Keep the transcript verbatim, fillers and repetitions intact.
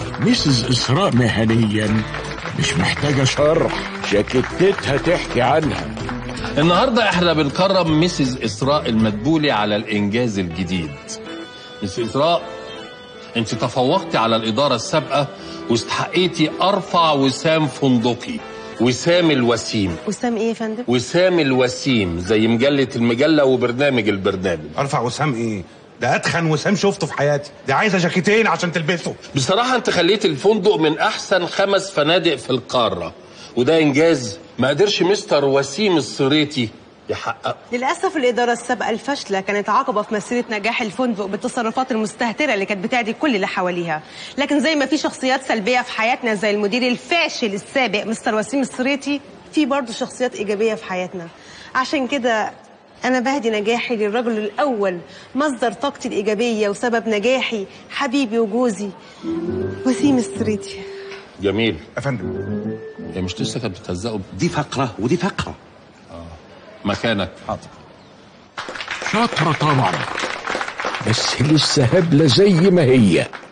ميسز إسراء مهنيا مش محتاجة شرح، جاكيتتها تحكي عنها. النهارده احنا بنكرم ميسز إسراء المدبولي على الإنجاز الجديد. ميسز إسراء، انت تفوقتي على الإدارة السابقة واستحقيتي أرفع وسام فندقي، وسام الوسيم. وسام ايه يا فندم؟ وسام الوسيم، زي مجلة المجلة وبرنامج البرنامج. ارفع وسام ايه؟ ده اتخن وسام شفته في حياتي، دي عايزه جاكيتين عشان تلبسه. بصراحة انت خليت الفندق من احسن خمس فنادق في القارة، وده انجاز ما قدرش مستر وسيم الصريتي يحقق. للأسف الإدارة السابقة الفاشلة كانت عقبة في مسيرة نجاح الفندق بالتصرفات المستهترة اللي كانت بتعدي كل اللي حواليها. لكن زي ما في شخصيات سلبية في حياتنا زي المدير الفاشل السابق مستر وسيم الصريتي، في برضه شخصيات إيجابية في حياتنا. عشان كده أنا بهدي نجاحي للرجل الأول، مصدر طاقتي الإيجابية وسبب نجاحي، حبيبي وجوزي وسيم الصريتي. جميل يا فندم. هي مش لسه كانت بتهزقوا؟ دي فقرة ودي فقرة. مكانك. حاضر. شاطرة طبعا، بس لسه هبلة زي ما هي.